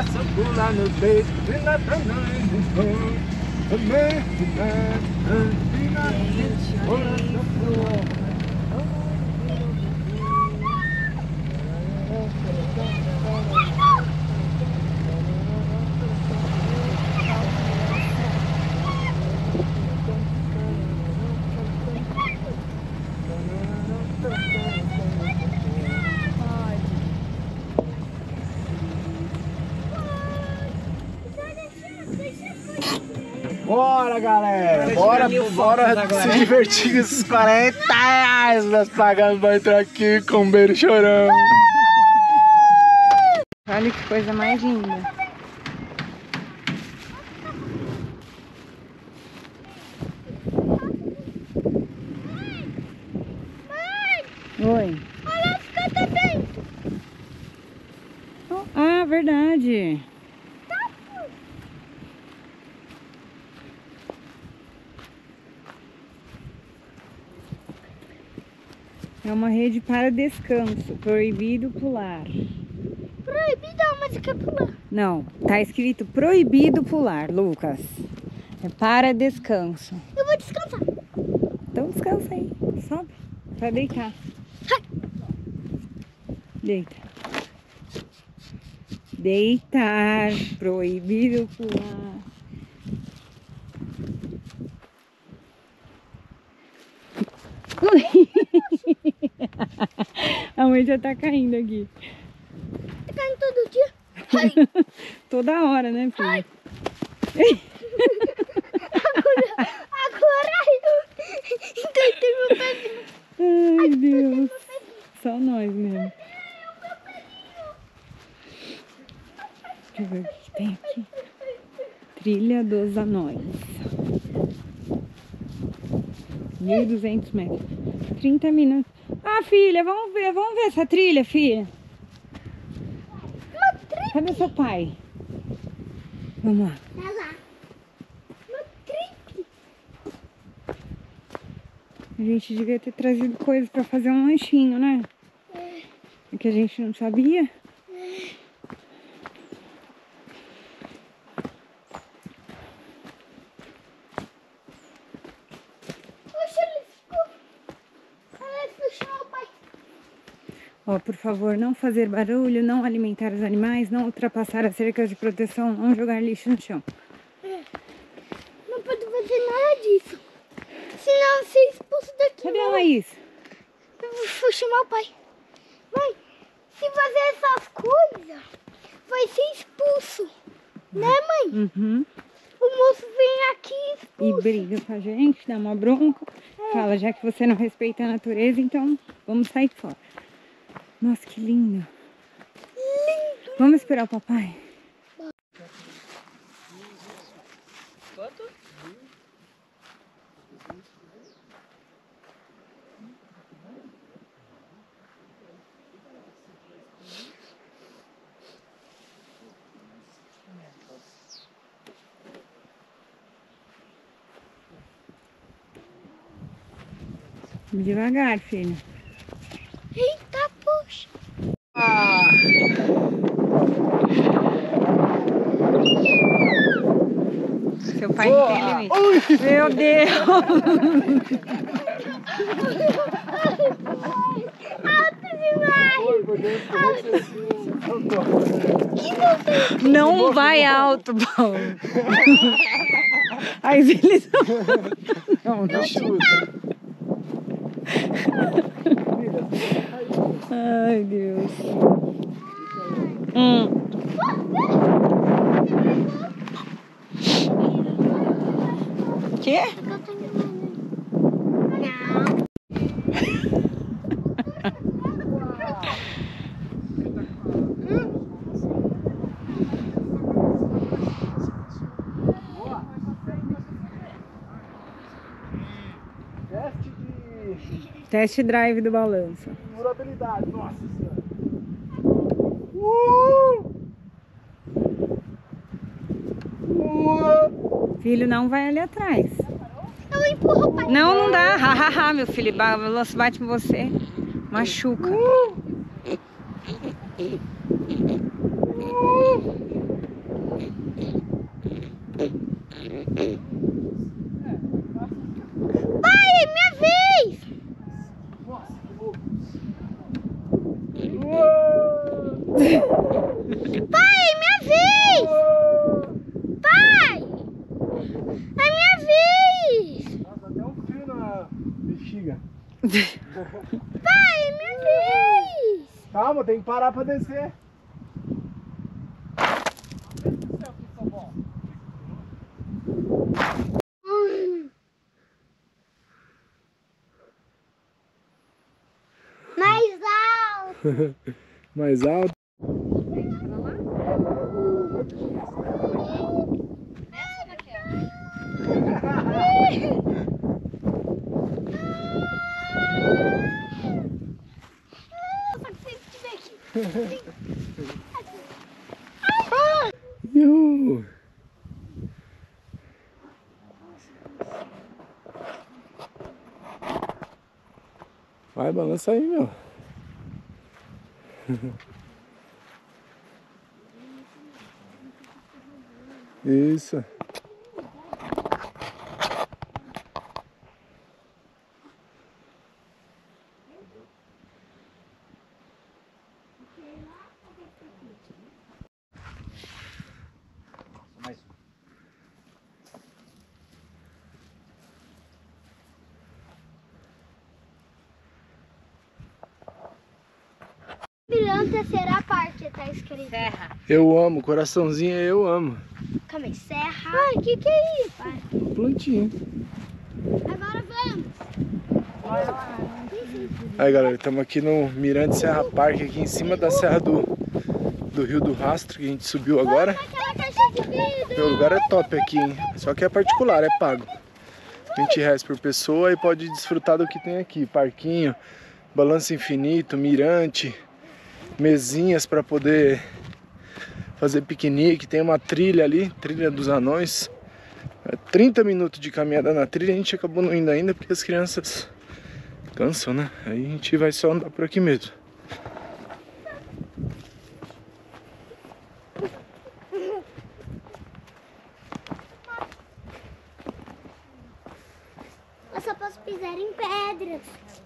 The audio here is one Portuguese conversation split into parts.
Passa por lá no peito, e na também Bora, galera! Bora se divertir com esses 40 reais nós pagamos pra entrar aqui com o Beiro Chorão. Olha que coisa mais linda. Oi. Olha os catapeitos. Ah, verdade. É uma rede para descanso. Proibido pular. Proibido aonde quer pular? Não, tá escrito proibido pular, Lucas. É para descanso. Eu vou descansar. Então descansa aí. Sobe. Vai deitar. Deita. Deitar. Proibido pular. Ui. A mãe já tá caindo aqui. Tá caindo todo dia? Toda hora, né, filho? Agora entendi meu pezinho. Ai, Deus. Só nós mesmo. Deixa eu ver o que tem aqui. Trilha dos Anões. 1.200 metros. 30 minutos. Ah, filha, vamos ver essa trilha, filha. Cadê seu pai? Vamos lá. Vai lá. Uma trip. A gente devia ter trazido coisas pra fazer um lanchinho, né? É que a gente não sabia. Poxa, ele ficou. Ela puxou o pai. Ó, por favor, não fazer barulho, não alimentar os animais, não ultrapassar as cercas de proteção, não jogar lixo no chão. Não pode fazer nada disso. Senão ser expulso daqui. Cadê a Laís? Eu vou chamar o pai. Mãe, se fazer essas coisas, vai ser expulso. Né, mãe? Uhum. O moço vem aqui e E expulsa. briga com a gente, dá uma bronca. Fala, já que você não respeita a natureza, então vamos sair fora. Nossa, que lindo. Lindo. Vamos esperar o papai? Devagar, filho. Eita, poxa. Seu pai não tem limite. Meu Deus! Alto demais. Não vai alto, Paulo. Aí eles não. Ai, Deus. Quê? Não. Test drive do balanço. Durabilidade, nossa senhora. Filho, não vai ali atrás. Eu empurro o pai. Não, não dá. Hahaha, meu filho. O balanço bate em você. Machuca. Pai, é minha vez! Pai, é minha vez! Pai! É minha vez! Nossa, até um frio na bexiga. Pai, é minha vez! Calma, tem que parar pra descer. Mais alto! Mais alto. Yuhu. Vai, balança aí, meu. Isso. Miranda será parte, tá escrito. Serra. Eu amo, coraçãozinho, eu amo. Calma aí, serra. Ai, que é isso? Plantinha. Agora vamos. Aí, galera, estamos aqui no Mirante Serra Park, aqui em cima da serra do Rio do Rastro, que a gente subiu agora. Aquela caixa de vidro. O lugar é top aqui, hein? Só que é particular, é pago. R$20 por pessoa e pode desfrutar do que tem aqui. Parquinho, balanço infinito, mirante, mesinhas para poder fazer piquenique. Tem uma trilha ali, trilha dos anões. 30 minutos de caminhada na trilha, a gente acabou não indo ainda porque as crianças cansam, né? Aí a gente vai só andar por aqui mesmo. Eu só posso pisar em pedras.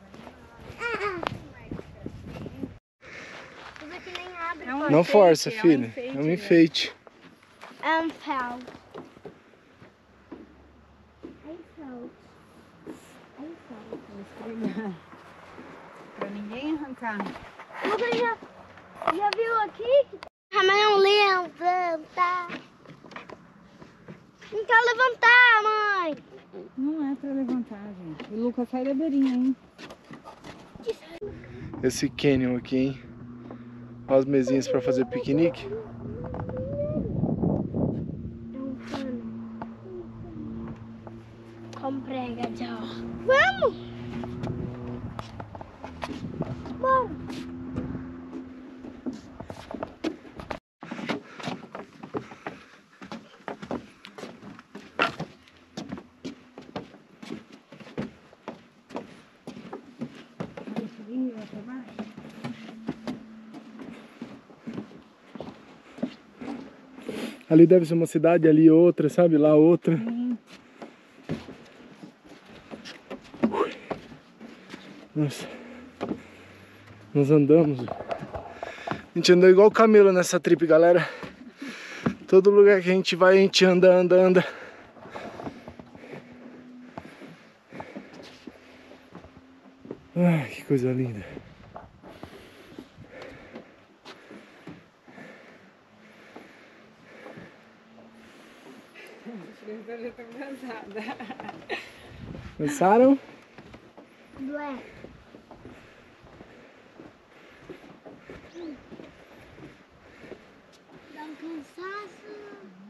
Isso aqui nem abre. É um Não enfeite, força, é um filha. enfeite, É um né? enfeite. É um pau. Pra ninguém arrancar. Você já viu aqui? A mãe não levanta. Não quer levantar, mãe. Não é pra levantar, gente. O Lucas sai da beirinha, hein? Esse canyon aqui, hein? Olha as mesinhas para fazer piquenique. É um pano. Com prega de ó. Vamos! Bora! Ali deve ser uma cidade, ali outra, sabe? Lá outra. Nossa. Nós andamos. A gente andou igual camelo nessa trip, galera. Todo lugar que a gente vai, a gente anda. Ai, que coisa linda. Eu já tô cansada. Pensaram? Ué. Dá um cansaço.